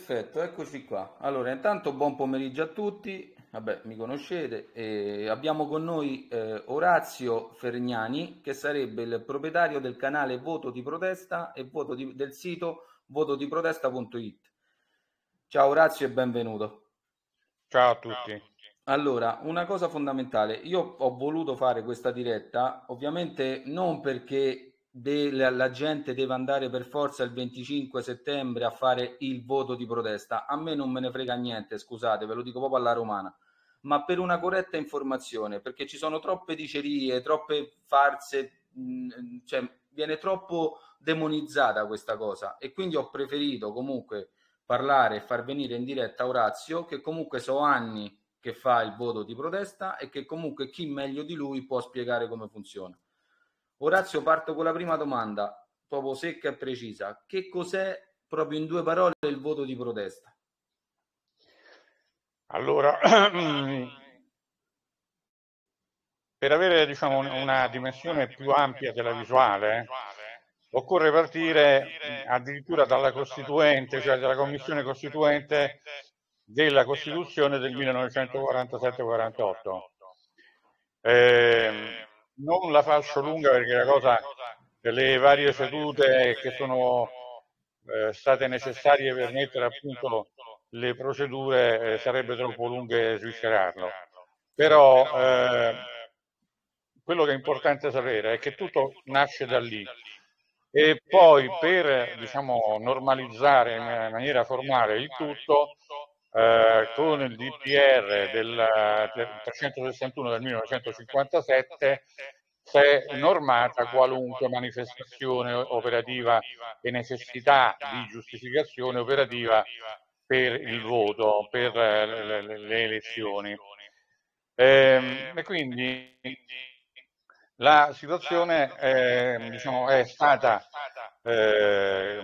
Perfetto, eccoci qua. Allora, intanto buon pomeriggio a tutti. Vabbè, mi conoscete. E abbiamo con noi Orazio Fergnani, che sarebbe il proprietario del canale Voto di Protesta e del sito votodiprotesta.it. Ciao Orazio e benvenuto. Ciao a tutti. Allora, una cosa fondamentale, io ho voluto fare questa diretta, ovviamente non perché la gente deve andare per forza il 25 settembre a fare il voto di protesta, a me non me ne frega niente, scusate, ve lo dico proprio alla romana, ma per una corretta informazione, perché ci sono troppe dicerie, troppe farse, cioè viene troppo demonizzata questa cosa e quindi ho preferito comunque parlare e far venire in diretta Orazio, che comunque so anni che fa il voto di protesta e che comunque chi meglio di lui può spiegare come funziona. Orazio, parto con la prima domanda, proprio secca e precisa. Che cos'è, proprio in due parole, il voto di protesta? Allora, per avere diciamo, una dimensione più ampia della visuale, occorre partire addirittura dalla Costituente, cioè dalla Commissione Costituente della Costituzione del 1947-48. Non la faccio lunga perché la cosa delle varie sedute che sono state necessarie per mettere a punto le procedure sarebbe troppo lunghe sviscerarlo. Certo. Però quello che è importante sapere è che tutto nasce da lì e poi per diciamo, normalizzare in maniera formale il tutto, con il DPR del 361 del 1957 si è normata qualunque manifestazione operativa e necessità di giustificazione operativa per il voto, per le elezioni. E quindi la situazione diciamo, è stata eh,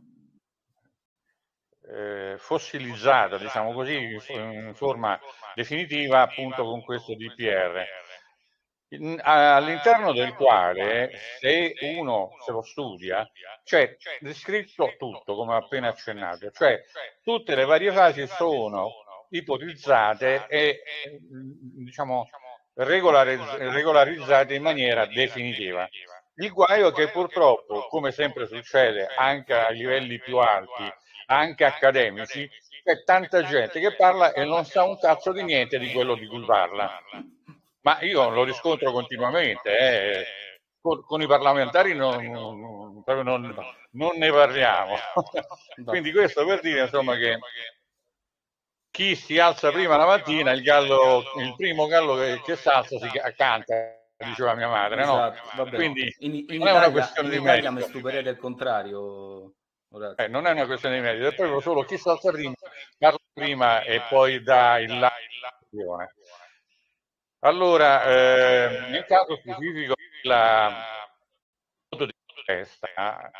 fossilizzata, diciamo così, in forma definitiva appunto con questo DPR, all'interno del quale se uno se lo studia c'è descritto tutto, come ho appena accennato, cioè tutte le varie fasi sono ipotizzate e diciamo regolarizzate in maniera definitiva. Il guaio è che purtroppo, come sempre succede anche a livelli più alti, anche accademici, c'è tanta gente che parla e non sa un cazzo di niente di quello di cui parla. Ma io lo riscontro continuamente, con i parlamentari proprio Va, non ne parliamo. va. Quindi questo per dire insomma che chi si alza prima la mattina, il primo gallo che s'alza si canta, diceva mia madre, no? Esatto, vabbè. Quindi In non è una Italia, questione in di Italia mi merito. stupirete il contrario, Orazio. Non è una questione di merito, è proprio solo chi si alza prima, parla prima e poi dà il là. Allora, nel caso specifico la voto di protesta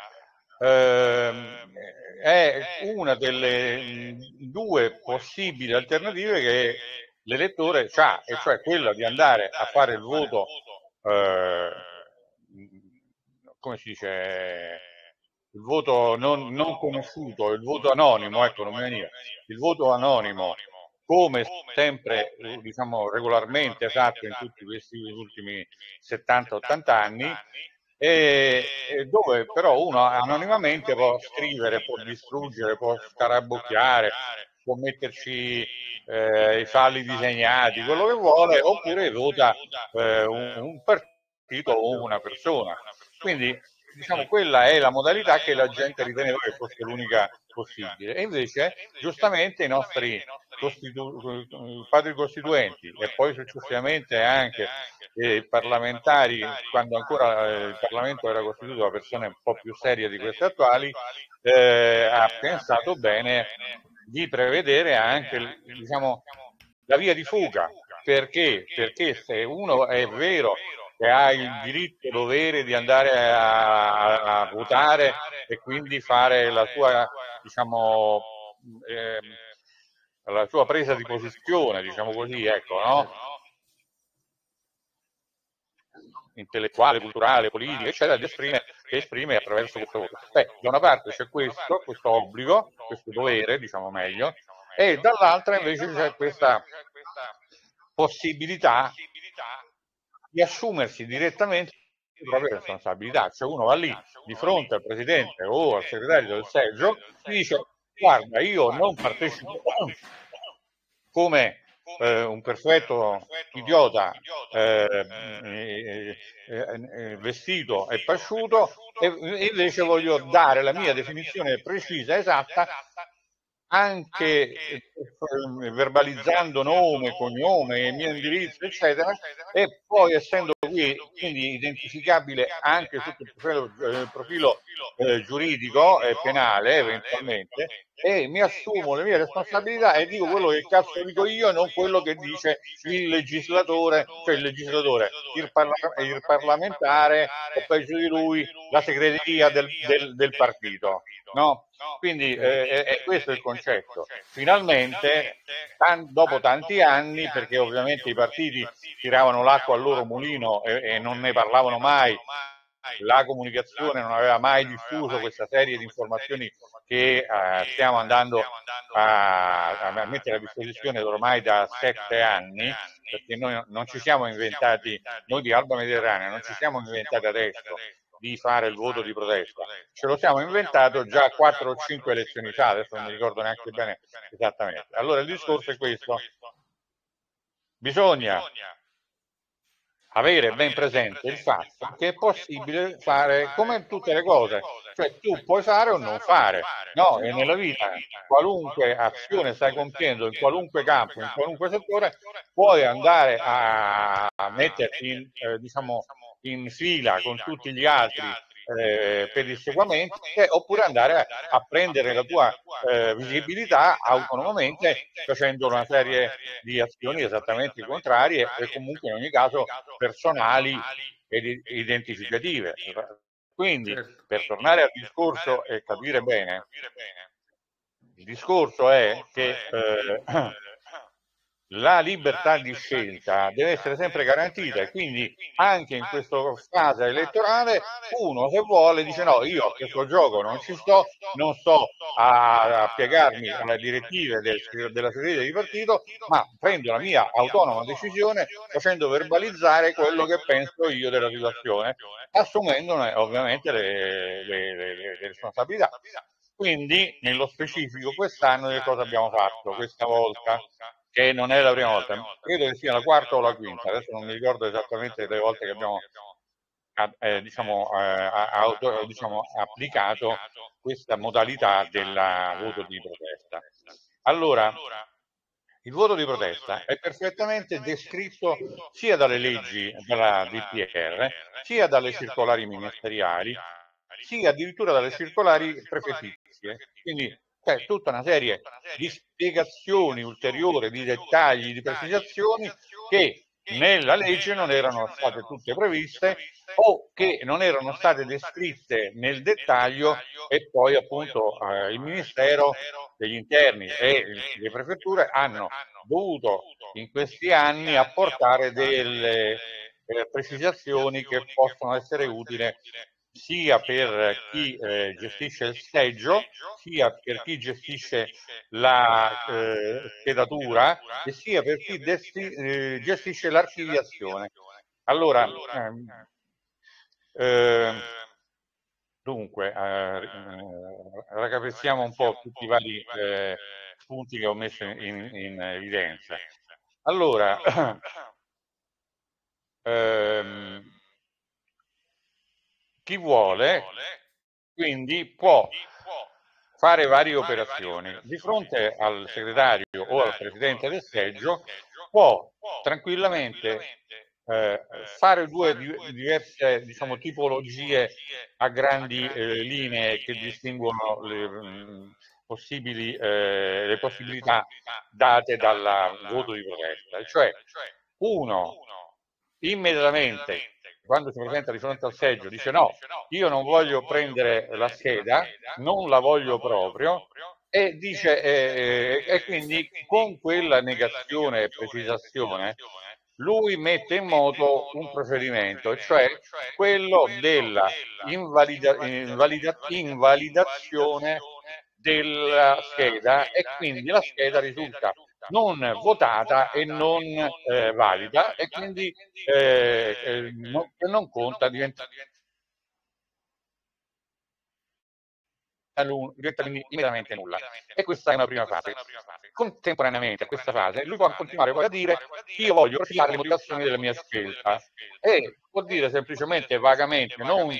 è una delle due possibili alternative che l'elettore ha, e cioè quella di andare a fare il voto, eh, come si dice, il voto non conosciuto, il voto anonimo, ecco, non mi veniva, il voto anonimo, come sempre, diciamo, regolarmente fatto in tutti questi ultimi 70-80 anni, e dove però uno anonimamente può scrivere, può distruggere, può scarabocchiare, può metterci i falli disegnati, quello che vuole, oppure vota un partito o una persona. Quindi, diciamo, quella è la modalità che la gente riteneva che fosse l'unica possibile. E invece, giustamente, i nostri padri costituenti e poi successivamente anche parlamentari, quando ancora il Parlamento era costituito da persone un po' più serie di queste attuali, ha pensato bene di prevedere anche diciamo, la via di fuga. Perché? Perché se uno è vero che ha il diritto e dovere di andare a votare e quindi fare diciamo, eh, la sua presa di posizione, diciamo così, ecco, no? Certo. Intellettuale, culturale, politica, eccetera, di esprimere che esprime attraverso questo voto. Beh, da una parte c'è questo obbligo, questo dovere, diciamo meglio, e dall'altra invece c'è questa possibilità di assumersi direttamente le proprie responsabilità. Cioè uno va lì di fronte al presidente o al segretario del seggio e dice: guarda, io non partecipo come un perfetto idiota vestito e pasciuto, e invece voglio dare la mia definizione precisa, esatta, anche verbalizzando nome, cognome, mio indirizzo, eccetera, e poi essendo qui quindi identificabile anche sotto il profilo giuridico e penale eventualmente, e mi assumo le mie responsabilità e dico quello che cazzo dico io, non quello che dice il legislatore, cioè il parlamentare, o peggio di lui la segreteria del partito, no? Quindi questo è il concetto. Finalmente, dopo tanti anni, perché ovviamente i partiti tiravano l'acqua al loro mulino e non ne parlavano mai, la comunicazione non aveva mai diffuso questa serie di informazioni che stiamo andando a mettere a disposizione ormai da 7 anni, perché noi non ci siamo inventati, noi di Alba Mediterranea non ci siamo inventati adesso di fare il voto di protesta, ce lo siamo inventato già 4 o 5 elezioni fa, adesso non mi ricordo neanche bene esattamente. Allora il discorso è questo: bisogna avere ben presente il fatto che è possibile fare come in tutte le cose, cioè tu puoi fare o non fare, no? E nella vita qualunque azione stai compiendo, in qualunque campo, in qualunque settore, puoi andare a metterti diciamo in fila con tutti gli altri pedissequamente, oppure andare a prendere la tua visibilità autonomamente facendo una serie di azioni esattamente contrarie e comunque in ogni caso personali ed identificative. Quindi, Certo. per tornare al discorso e capire bene, il discorso è che la libertà di scelta deve essere sempre garantita, e quindi anche in questa fase elettorale uno, se vuole, dice no, io a questo gioco non ci sto, non sto a piegarmi alle direttive della segreteria di partito, ma prendo la mia autonoma decisione facendo verbalizzare quello che penso io della situazione, assumendone ovviamente le responsabilità. Quindi, nello specifico, quest'anno che cosa abbiamo fatto? Questa volta, che non è la prima volta, credo che sia la quarta o la quinta, adesso non mi ricordo esattamente le volte che abbiamo diciamo, applicato questa modalità del voto di protesta. Allora, il voto di protesta è perfettamente descritto sia dalle leggi della DPR, sia dalle circolari ministeriali, sia addirittura dalle circolari prefettizie. Quindi c'è tutta una serie di spiegazioni ulteriori, di dettagli, di precisazioni che nella legge non erano state tutte previste o che non erano state descritte nel dettaglio, e poi appunto il Ministero degli Interni e le prefetture hanno dovuto in questi anni apportare delle precisazioni che possono essere utili sia per chi gestisce il seggio, sia per chi gestisce la schedatura, e sia per chi gestisce l'archiviazione. Allora, dunque, raccapeziamo un po' tutti i vari punti che ho messo in evidenza. Allora, chi vuole quindi può fare varie operazioni. Di fronte al segretario o al presidente del seggio può tranquillamente fare due diverse, diciamo, tipologie a grandi linee che distinguono le possibilità date dal voto di protesta. Cioè, uno immediatamente, quando si presenta di fronte al seggio, dice no, io non voglio prendere la scheda, non la voglio proprio, e dice e quindi con quella negazione e precisazione lui mette in moto un procedimento, cioè quello della invalidazione della scheda, e quindi la scheda risulta non votata e non valida, e quindi non conta, diventa quindi immediatamente nulla. E questa è una prima fase. Contemporaneamente a questa fase lui può continuare poi a dire: io voglio profilare le motivazioni della mia scelta, e può dire semplicemente vagamente, non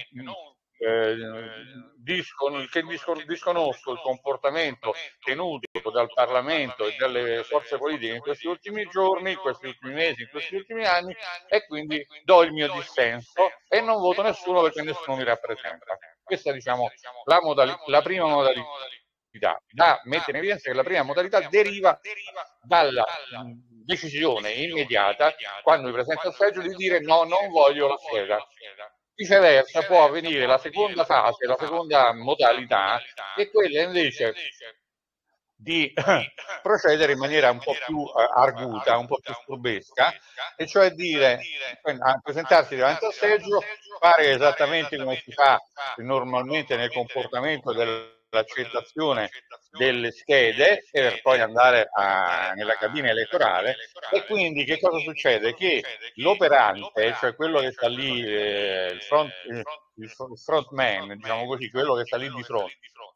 che disconosco il comportamento tenuto dal Parlamento e dalle forze politiche in questi ultimi giorni, in questi ultimi mesi, in questi ultimi anni, e quindi do il mio dissenso e non voto nessuno perché nessuno mi rappresenta. Questa, diciamo, la prima modalità, da mettere in evidenza che la prima modalità deriva dalla decisione immediata, quando mi presenta il seggio, di dire no, non voglio la scheda. Viceversa può avvenire la seconda fase, la seconda modalità, che è quella invece di procedere in maniera un po' più arguta, un po' più furbesca, e cioè dire, presentarsi davanti al seggio, fare esattamente come si fa normalmente nel comportamento dell'accettazione delle schede, per poi andare nella cabina elettorale. E quindi che cosa succede? Che l'operante, cioè quello che sta lì, il frontman, diciamo così, quello che sta lì di fronte,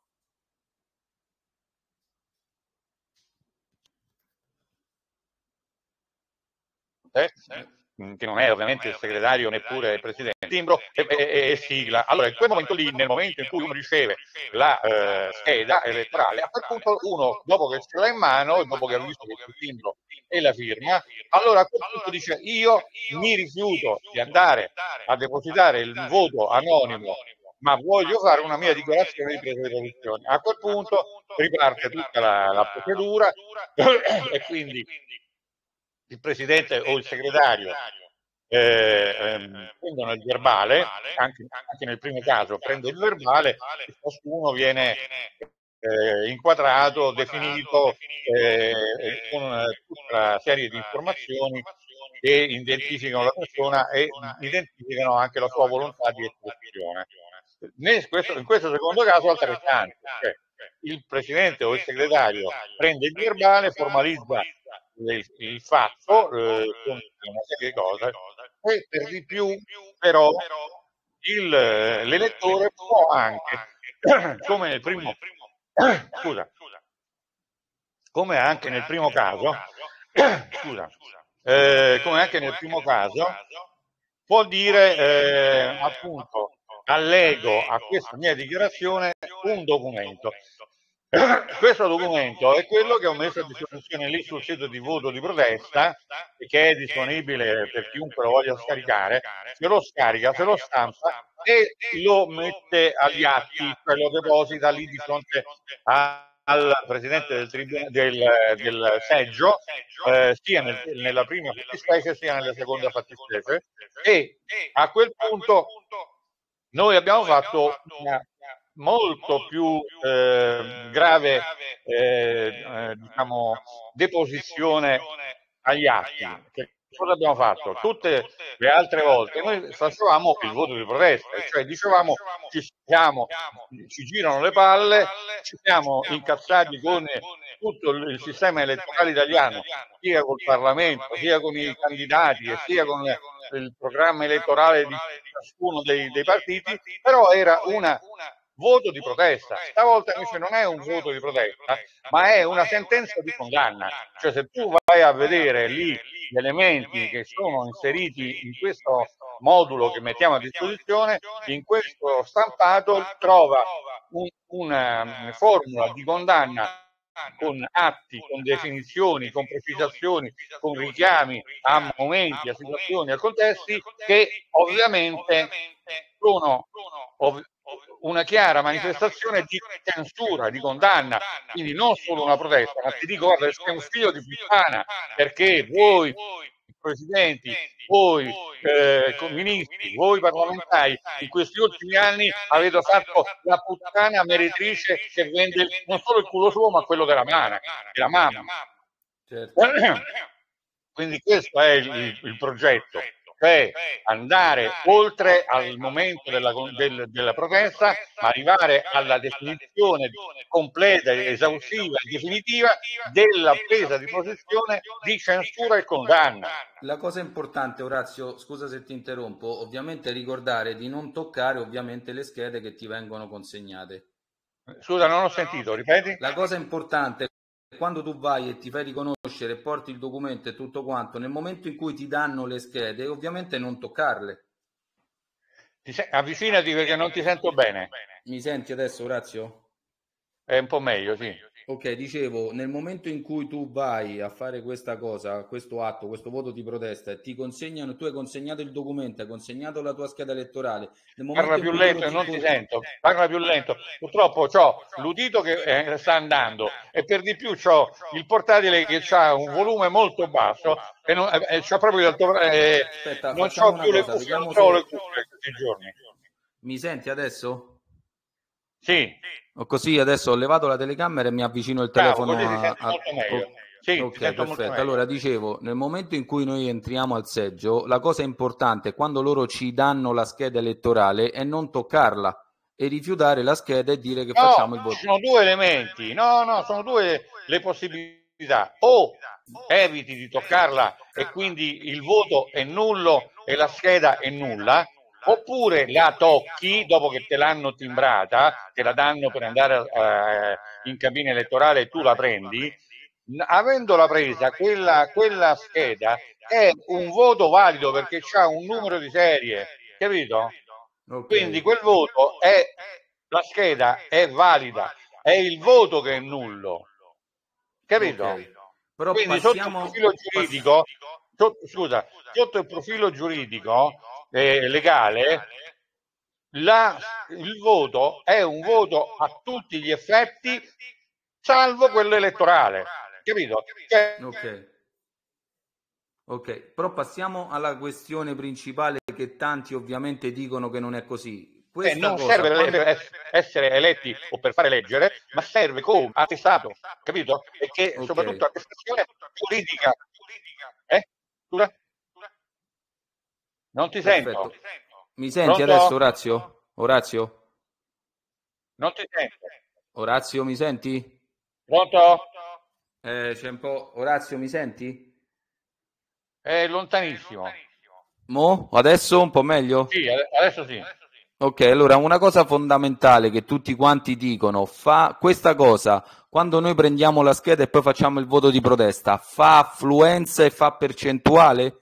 che non è ovviamente il segretario neppure il presidente, timbro e sigla. Allora, in quel momento lì, nel momento in cui uno riceve la scheda elettorale, a quel punto uno, dopo che ce l'ha in mano, dopo che ha visto il timbro e la firma, allora a quel punto dice: io mi rifiuto di andare a depositare il voto anonimo, ma voglio fare una mia dichiarazione di presa di posizione. A quel punto riparte tutta la procedura e quindi il presidente o il segretario prendono il verbale, anche nel primo caso prende il verbale, e ciascuno viene inquadrato, definito con tutta una serie di informazioni che identificano la persona e identificano anche la sua volontà di espressione. In questo secondo caso altrettanto, cioè il presidente o il segretario prende il verbale, formalizza il fatto con una serie di cose, e per di più però l'elettore può anche, come nel primo, scusa, come anche nel primo caso, scusa, come anche nel primo caso, può dire appunto: allego a questa mia dichiarazione un documento. Questo documento è quello che ho messo a disposizione lì sul sito di voto di protesta, che è disponibile per chiunque lo voglia scaricare. Se lo scarica, se lo stampa e lo mette agli atti, cioè lo deposita lì di fronte al presidente del seggio, sia nella prima fattispecie sia nella seconda fattispecie, e a quel punto noi abbiamo fatto una molto più grave diciamo, deposizione agli atti. Che cosa abbiamo fatto? Tutte le altre volte noi facevamo il voto di protesta, cioè dicevamo: ci girano le palle, ci siamo incazzati con tutto il sistema elettorale italiano, sia col Parlamento, sia con i candidati e sia con il programma elettorale di ciascuno dei partiti, però era un voto di protesta. Stavolta invece non è un voto di protesta, ma è una sentenza di condanna. Cioè, se tu vai a vedere lì gli elementi che sono inseriti in questo modulo che mettiamo a disposizione, in questo stampato trova una formula di condanna con atti, con definizioni, con precisazioni, con richiami a momenti, a situazioni, a contesti che ovviamente sono una chiara manifestazione di censura, di condanna, quindi non solo una protesta, ma ti dico: guarda, sei un figlio di puttana, perché voi presidenti, voi ministri, voi parlamentari, in questi ultimi anni avete fatto la puttana meretrice che vende non solo il culo suo, ma quello della mamma. Certo. Quindi questo è il progetto, cioè andare oltre al momento della protesta, ma arrivare alla definizione completa, esaustiva e definitiva della presa di posizione di censura e condanna. La cosa importante, Orazio, scusa se ti interrompo, ovviamente ricordare di non toccare ovviamente le schede che ti vengono consegnate. Scusa, non ho sentito, ripeti? La cosa importante è quando tu vai e ti fai riconoscere, porti il documento e tutto quanto, nel momento in cui ti danno le schede, ovviamente non toccarle. Avvicinati perché non ti sento bene. Mi senti adesso, Orazio? È un po' meglio, sì. Ok, dicevo, nel momento in cui tu vai a fare questa cosa, questo atto, questo voto di protesta e ti consegnano, tu hai consegnato il documento, hai consegnato la tua scheda elettorale, nel Parla momento in più cui loro lento e non ti sento, parla più lento. Purtroppo ho l'udito che sta andando e per di più ho il portatile che ha un volume molto basso e c'ho proprio Aspetta, non facciamo ho una più le cosa, cuffie, non vediamo trovo le se cuffie questi giorni. mi senti adesso? Sì, O così adesso ho levato la telecamera e mi avvicino il bravo, telefono così ti senti molto meglio. Sì, ti Ok, sento molto perfetto. meglio. Allora dicevo, nel momento in cui noi entriamo al seggio, la cosa importante è quando loro ci danno la scheda elettorale è non toccarla e rifiutare la scheda e dire che No, facciamo il ci voto. sono due elementi, no, sono due le possibilità. O eviti di toccarla e quindi il voto è nullo e la scheda è nulla, oppure la tocchi dopo che te l'hanno timbrata, te la danno per andare in cabina elettorale e tu la prendi. Avendola presa, quella scheda è un voto valido perché c'ha un numero di serie, capito? Ok, Quindi quel voto è, la scheda è valida, è il voto che è nullo, capito? ok. Però Quindi sotto il profilo giuridico, sotto il profilo giuridico legale, il voto è un voto a tutti gli effetti, salvo quello elettorale, capito? ok. Ok, però passiamo alla questione principale che tanti ovviamente dicono che non è così. Questa Non cosa, serve quando... per essere eletti o per fare leggere, ma serve come attestato, capito? E che Ok, soprattutto attestazione giuridica. Scusa? Non ti sento. perfetto. Mi senti adesso, Pronto? Orazio? Orazio? Non ti sento. Orazio, mi senti? Pronto? C'è un po'... Orazio, mi senti? È lontanissimo. Mo? Adesso un po' meglio? Sì, adesso sì. Ok, allora una cosa fondamentale che tutti quanti dicono, fa questa cosa, quando noi prendiamo la scheda e poi facciamo il voto di protesta, fa affluenza e fa percentuale?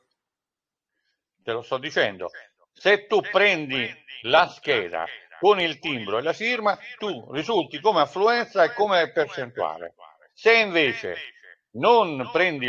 Te lo sto dicendo. Se tu prendi la scheda con il timbro e la firma, tu risulti come affluenza e come percentuale. Se invece non prendi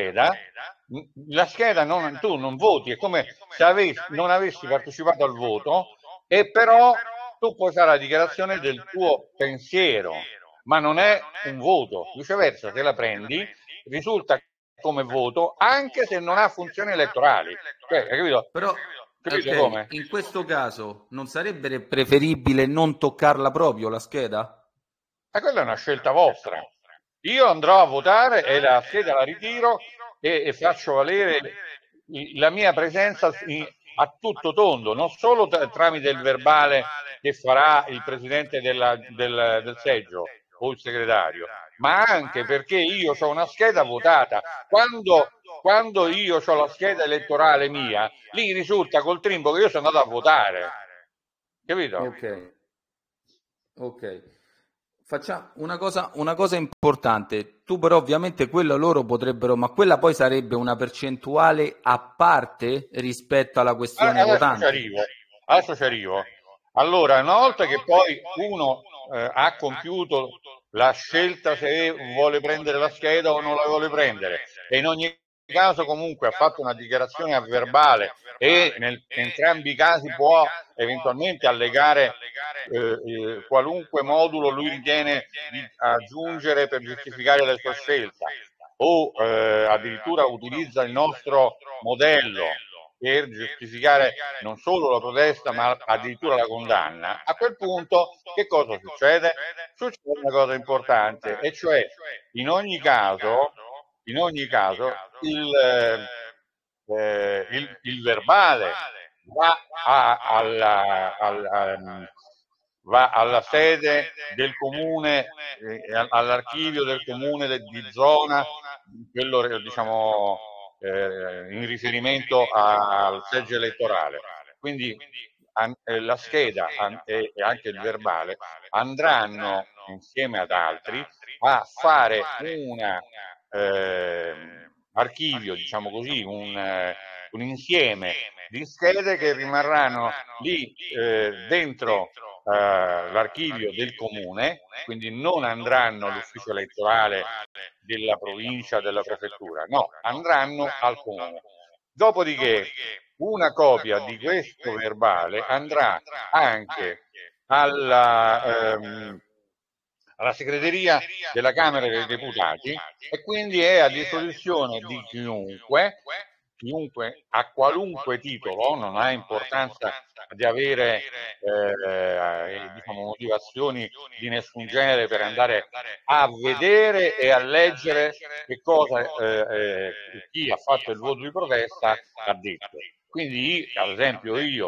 la scheda tu non voti, è come se non avessi partecipato al voto e però tu puoi fare la dichiarazione del tuo pensiero, ma non è un voto. Viceversa, se la prendi, risulta come voto anche se non ha funzioni elettorali. Cioè, hai capito? Però, Capito ok, come? in questo caso non sarebbe preferibile non toccarla proprio la scheda? Ma quella è una scelta vostra. Io andrò a votare e la scheda la ritiro e faccio valere la mia presenza a tutto tondo, non solo tramite il verbale che farà il presidente del seggio o il segretario, ma anche perché io ho una scheda votata. Quando io ho la scheda elettorale mia, lì risulta col trimbo che io sono andato a votare. Capito? Ok, ok. Facciamo una cosa importante. Tu però ovviamente quella loro potrebbero, ma quella poi sarebbe una percentuale a parte rispetto alla questione Adesso ci votanti. arrivo. Adesso ci arrivo. Allora, una volta che poi uno ha compiuto la scelta se vuole prendere la scheda o non la vuole prendere, e in ogni caso comunque ha fatto una dichiarazione a verbale e in entrambi i casi può eventualmente allegare qualunque modulo lui ritiene di aggiungere per giustificare la sua scelta o addirittura utilizza il nostro modello per giustificare non solo la protesta ma addirittura la condanna, a quel punto che cosa succede? Succede una cosa importante, e cioè in ogni caso in ogni caso il verbale va alla sede del comune, all'archivio del comune di zona, quello diciamo in riferimento al seggio elettorale. Quindi la scheda e anche il verbale andranno insieme ad altri a fare un archivio, diciamo così, un insieme di schede che rimarranno lì dentro l'archivio del comune, quindi non andranno all'ufficio elettorale della provincia, della prefettura, no, andranno al comune. Dopodiché una copia di questo verbale andrà anche alla segreteria della Camera dei Deputati e quindi è a disposizione di chiunque a qualunque titolo, non ha importanza di avere diciamo, motivazioni di nessun genere per andare a vedere e a leggere che cosa chi ha fatto il voto di protesta ha detto. Quindi, ad esempio, io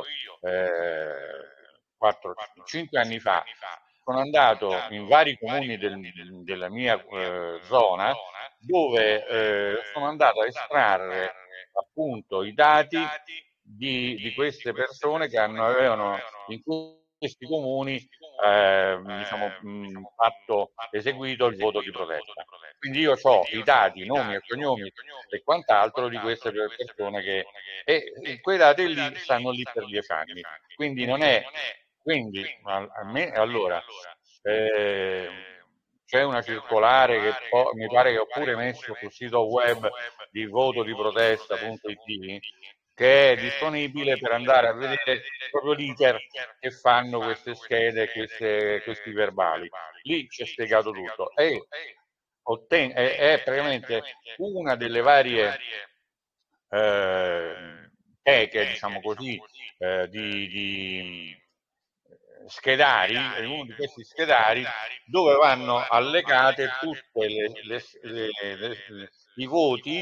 5 anni fa sono andato in vari comuni della mia zona dove sono andato a estrarre appunto i dati di queste persone che avevano in questi comuni diciamo, eseguito il voto di protesta. Quindi io ho i dati, nomi e cognomi e quant'altro di queste persone e quei dati lì stanno lì per 10 anni. Quindi non è allora c'è una circolare che mi pare che ho pure messo sul sito web di votodiprotesta.it che è disponibile per andare a vedere proprio l'iter che fanno queste schede, questi verbali. Lì c'è spiegato tutto è praticamente una delle varie teche, diciamo così, di schedari, è uno di questi schedari dove vanno allegate tutte i voti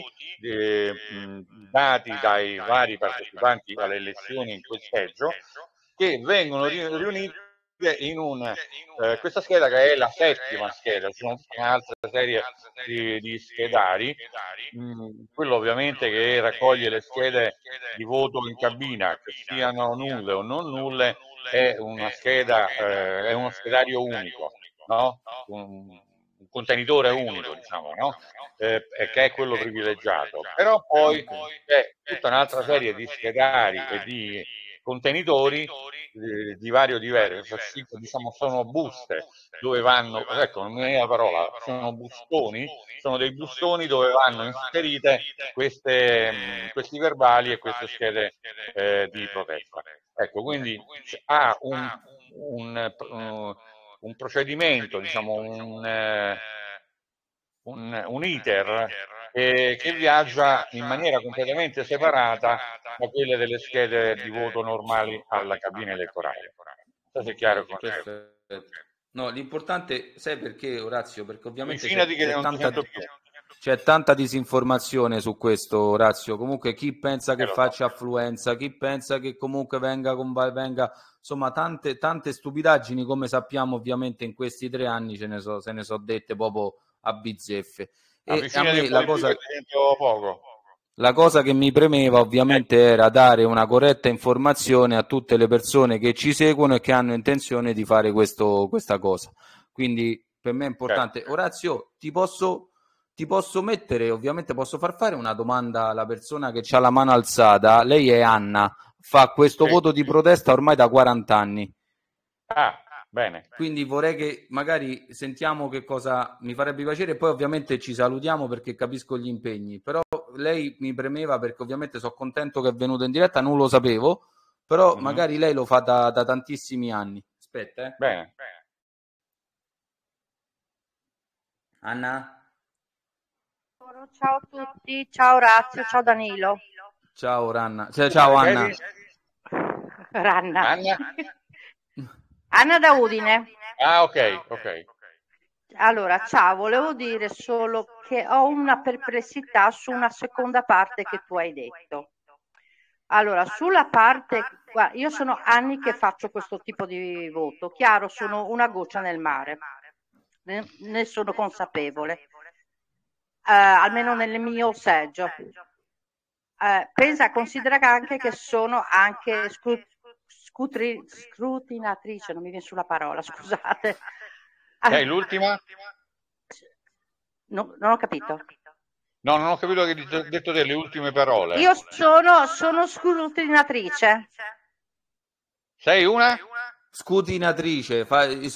dati dai vari partecipanti alle elezioni in quel seggio che vengono riuniti in questa scheda che è la 7ª scheda, ci sono un'altra serie di schedari, quello ovviamente che raccoglie le schede di voto in cabina, che siano nulle o non nulle, è una scheda, è uno schedario unico, no? Un contenitore unico, diciamo, no? Che è quello privilegiato. Però poi c'è tutta un'altra serie di schedari e di contenitori di vario diverso, diciamo sono buste dove vanno, ecco non è la parola, sono bustoni, sono dei bustoni dove vanno inserite questi verbali e queste schede di protesta. Ecco, quindi ha un procedimento, diciamo un iter che viaggia in maniera completamente separata da quelle delle schede di voto normali alla cabina electorale. Non so se è chiaro il concetto. Perfetto. No, l'importante, sai perché, Orazio? Perché ovviamente Avvicinati che non ti sento più. c'è tanta disinformazione su questo, Orazio. Comunque chi pensa che faccia affluenza, chi pensa che comunque venga, insomma, tante stupidaggini, come sappiamo ovviamente in questi 3 anni se ne so dette proprio a bizzeffe. E a me la cosa che mi premeva ovviamente era dare una corretta informazione a tutte le persone che ci seguono e che hanno intenzione di fare questa cosa. Quindi per me è importante. Orazio, ti posso mettere, ovviamente posso far fare una domanda alla persona che ha la mano alzata. Lei è Anna, fa questo voto di protesta ormai da 40 anni. Ah, bene. Quindi vorrei che magari sentiamo che cosa mi farebbe piacere, poi ovviamente ci salutiamo perché capisco gli impegni, però lei mi premeva perché ovviamente sono contento che è venuto in diretta, non lo sapevo, però magari lei lo fa da tantissimi anni. Aspetta, Bene. Anna? Ciao a tutti, ciao Orazio, ciao Danilo. Ciao Ranna, ciao Anna. Ranna. Anna da Udine. Ah, ok. Allora, ciao, volevo dire solo che ho una perplessità su una seconda parte che tu hai detto. Allora, sulla parte, io sono anni che faccio questo tipo di voto, chiaro, sono una goccia nel mare, ne sono consapevole, almeno nel mio seggio. Considera anche che sono anche scrutinatrice, non mi viene sulla parola, scusate. Sei l'ultima? No, non ho capito. No, non ho capito che hai detto delle ultime parole. Io sono scrutinatrice. Sei una? Scrutinatrice,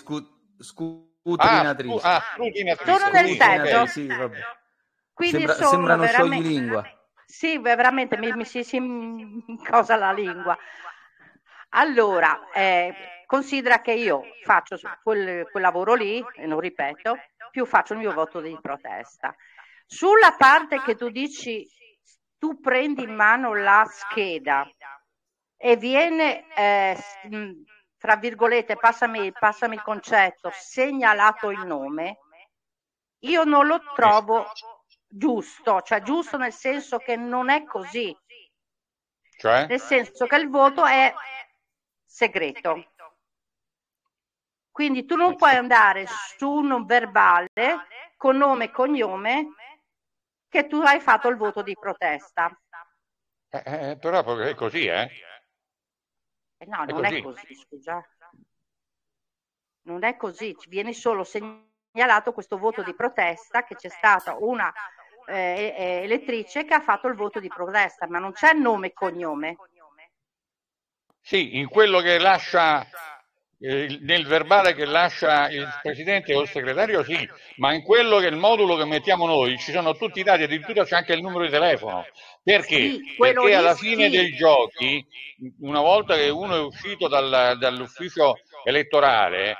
scrutinatrice. Sono nel seggio. Sì, vabbè. Quindi sembrano scioglilingua. Sì, veramente mi si cosa la lingua. Allora, considera che io faccio quel lavoro lì, e non ripeto, più faccio il mio voto di protesta. Sulla parte che tu dici, tu prendi in mano la scheda e viene, tra virgolette, passami il concetto, segnalato il nome, io non lo trovo giusto, cioè giusto nel senso che non è così. Cioè? Nel senso che il voto è segreto. Quindi tu non puoi andare su un verbale con nome e cognome che tu hai fatto il voto di protesta. Però è così, No, non è così, scusa. Non è così, ci viene solo segnalato questo voto di protesta che c'è stata una elettrice che ha fatto il voto di protesta, ma non c'è nome e cognome. Sì, in quello che lascia nel verbale che lascia il presidente o il segretario sì, ma in quello che è il modulo che mettiamo noi ci sono tutti i dati, addirittura c'è anche il numero di telefono. Perché? Sì, Perché alla sì. fine dei giochi, una volta che uno è uscito dall'ufficio elettorale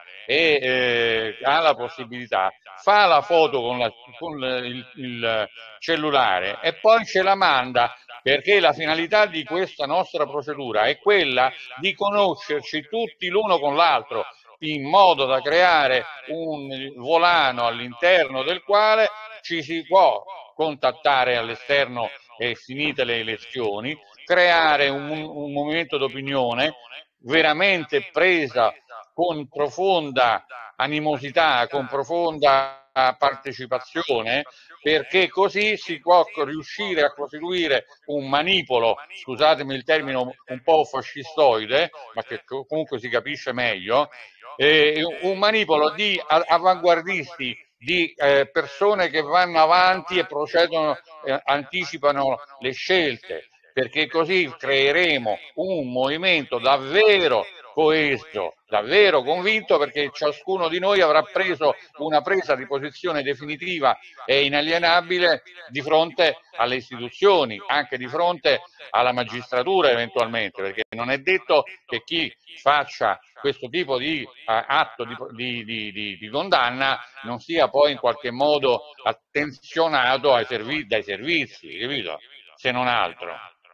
e ha la possibilità, fa la foto con il cellulare e poi ce la manda, perché la finalità di questa nostra procedura è quella di conoscerci tutti l'uno con l'altro, in modo da creare un volano all'interno del quale ci si può contattare all'esterno e finite le elezioni, creare un movimento d'opinione veramente presa con profonda animosità, con profonda partecipazione, perché così si può riuscire a costituire un manipolo, scusatemi il termine un po' fascistoide, ma che comunque si capisce meglio, un manipolo di avanguardisti, di persone che vanno avanti e procedono, anticipano le scelte, perché così creeremo un movimento davvero coeso, davvero convinto, perché ciascuno di noi avrà preso una presa di posizione definitiva e inalienabile di fronte alle istituzioni, anche di fronte alla magistratura eventualmente, perché non è detto che chi faccia questo tipo di atto di condanna non sia poi in qualche modo attenzionato dai servizi, capito? Se non altro.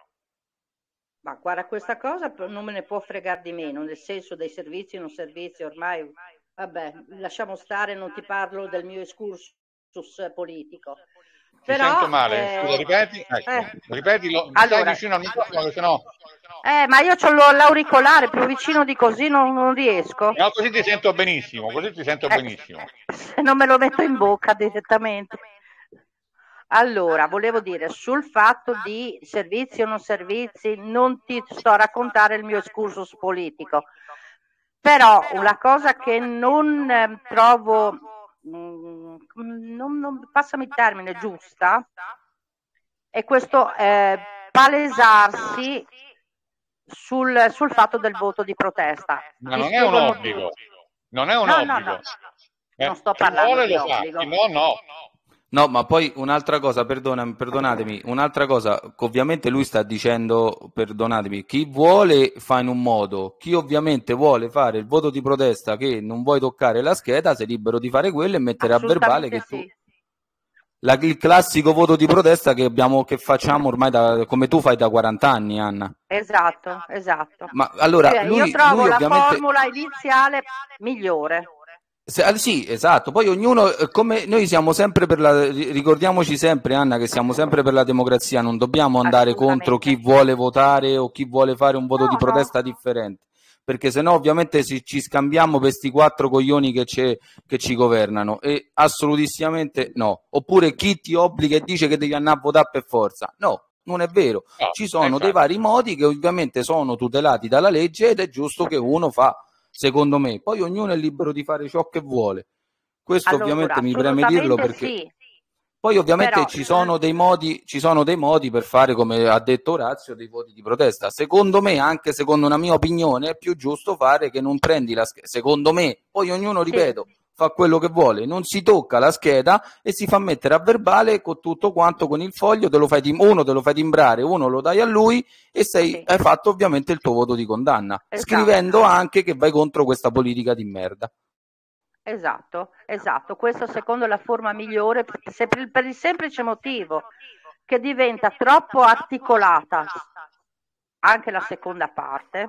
Ma guarda, questa cosa non me ne può fregare di meno, nel senso dei servizi, non servizi, ormai, vabbè, lasciamo stare, non ti parlo del mio excursus politico. Ti sento male, scusa, ripeti? Ripetilo, allora, stai vicino al microfono, che sennò... ma io ho l'auricolare, più vicino di così non riesco. No, così ti sento benissimo, benissimo. Se non me lo metto in bocca direttamente. Allora, volevo dire, sul fatto di servizi o non servizi, non ti sto a raccontare il mio excursus politico, però una cosa che non trovo, passami il termine, giusta, è questo palesarsi sul fatto del voto di protesta. Ma non è un obbligo, non è un obbligo. No. Non sto parlando di obbligo. No, ma poi un'altra cosa, perdonatemi, un'altra cosa, ovviamente lui sta dicendo, perdonatemi, chi vuole fa in un modo, chi ovviamente vuole fare il voto di protesta che non vuoi toccare la scheda, sei libero di fare quello e mettere a verbale che tu... il classico voto di protesta che facciamo ormai come tu fai da 40 anni, Anna. Esatto. Ma allora, io trovo la formula iniziale migliore. Sì, esatto. Poi ognuno, come noi siamo sempre per la, ricordiamoci sempre, Anna, che siamo sempre per la democrazia, non dobbiamo andare contro chi Assolutamente. vuole votare o chi vuole fare un voto di No, no. protesta differente, perché sennò ovviamente ci scambiamo per questi quattro coglioni che ci governano, e assolutissimamente no. Oppure chi ti obbliga e dice che devi andare a votare per forza. No, non è vero. No, Ci sono dei infatti. vari modi che ovviamente sono tutelati dalla legge ed è giusto che uno fa. Secondo me, poi ognuno è libero di fare ciò che vuole. Questo Allora, ovviamente mi preme dirlo assolutamente perché sì, poi ovviamente però ci sono dei modi per fare, come ha detto Orazio, dei voti di protesta. Secondo me, anche secondo una mia opinione, è più giusto fare che non prendi la scheda. Secondo me, poi ognuno, sì, ripeto, fa quello che vuole, non si tocca la scheda e si fa mettere a verbale con tutto quanto, con il foglio, uno te lo fai timbrare, uno lo dai a lui e sì, hai fatto ovviamente il tuo voto di condanna, esatto. scrivendo anche che vai contro questa politica di merda. Esatto, esatto. Questo secondo è la forma migliore per il semplice motivo che diventa troppo articolata anche la seconda parte,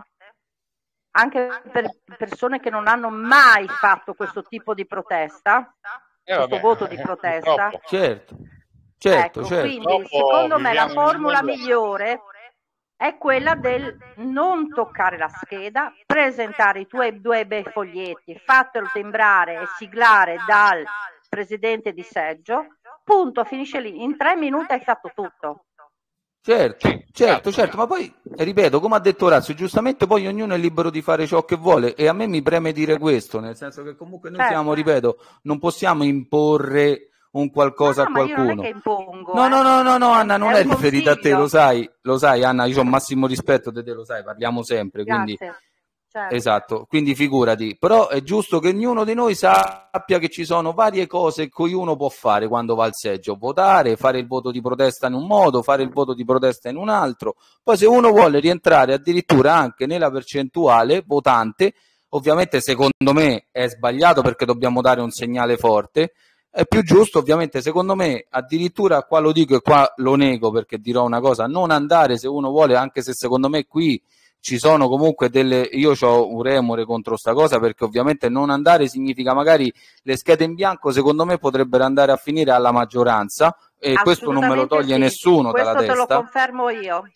anche per persone che non hanno mai fatto questo tipo di protesta, questo voto di Vabbè, protesta. purtroppo. Certo, certo, Ecco, certo. quindi Purtroppo secondo me la viviamo in un formula mondo. migliore è quella del non toccare la scheda, presentare i tuoi due bei foglietti, fatelo timbrare e siglare dal presidente di seggio, punto, finisce lì. In 3 minuti hai fatto tutto. Certo, Sì, certo, esatto. certo, ma poi, ripeto, come ha detto Orazio, giustamente poi ognuno è libero di fare ciò che vuole e a me mi preme dire questo, nel senso che comunque noi siamo, Certo. ripeto, non possiamo imporre un No, qualcosa a no, ma io non è che qualcuno. impongo, No, no, no, no, no, Anna, è non un è riferita a te, consiglio. lo sai, Anna, io ho massimo rispetto di te, lo sai, parliamo sempre, quindi Grazie. Certo. esatto, quindi figurati, però è giusto che ognuno di noi sappia che ci sono varie cose che uno può fare quando va al seggio: votare, fare il voto di protesta in un modo, fare il voto di protesta in un altro. Poi se uno vuole rientrare addirittura anche nella percentuale votante, ovviamente secondo me è sbagliato perché dobbiamo dare un segnale forte. È più giusto, ovviamente, secondo me, addirittura qua lo dico e qua lo nego perché dirò una cosa: non andare se uno vuole, anche se secondo me qui ci sono comunque delle, io ho un remore contro sta cosa, perché ovviamente non andare significa magari le schede in bianco, secondo me potrebbero andare a finire alla maggioranza e questo non me lo Assolutamente toglie sì, nessuno dalla questo te lo testa. confermo io.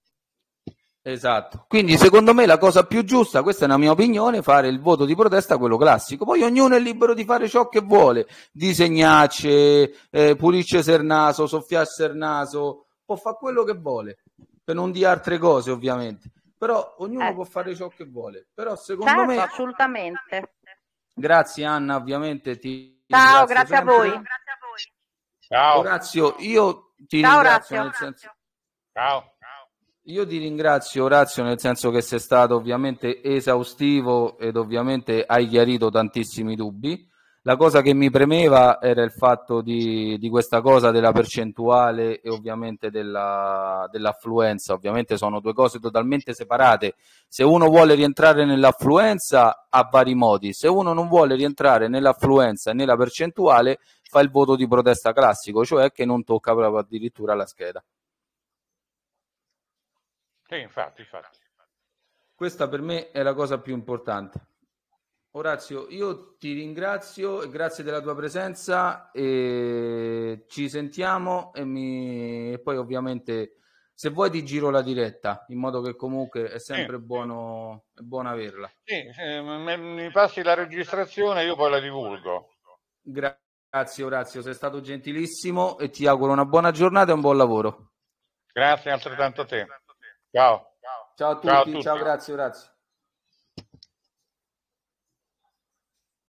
Esatto, quindi secondo me la cosa più giusta, questa è una mia opinione, fare il voto di protesta, quello classico. Poi ognuno è libero di fare ciò che vuole, disegnarci, pulisce il naso, soffiarsi il naso, può fare quello che vuole, per non dire altre cose ovviamente, però ognuno Eh, può fare ciò che vuole. Però secondo certo, me, assolutamente. grazie Anna, ovviamente ti Ciao, ringrazio grazie a voi. sempre. Ciao. Orazio, io ti Ciao ringrazio Orazio. nel senso... Ciao. Io ti ringrazio Orazio, nel senso che sei stato ovviamente esaustivo ed ovviamente hai chiarito tantissimi dubbi. La cosa che mi premeva era il fatto di questa cosa della percentuale e ovviamente dell'affluenza. Ovviamente sono due cose totalmente separate. Se uno vuole rientrare nell'affluenza ha vari modi, se uno non vuole rientrare nell'affluenza e nella percentuale fa il voto di protesta classico, cioè che non tocca proprio addirittura la scheda. Sì, infatti, infatti. Questa per me è la cosa più importante. Orazio, io ti ringrazio e grazie della tua presenza e ci sentiamo e poi ovviamente se vuoi ti giro la diretta in modo che comunque è Sì, sempre è buono averla. sì, mi passi la registrazione e io poi la divulgo. Grazie Orazio, sei stato gentilissimo e ti auguro una buona giornata e un buon lavoro. Grazie altrettanto a te. Ciao. Ciao a Ciao a tutti, ciao, tutti. grazie Orazio.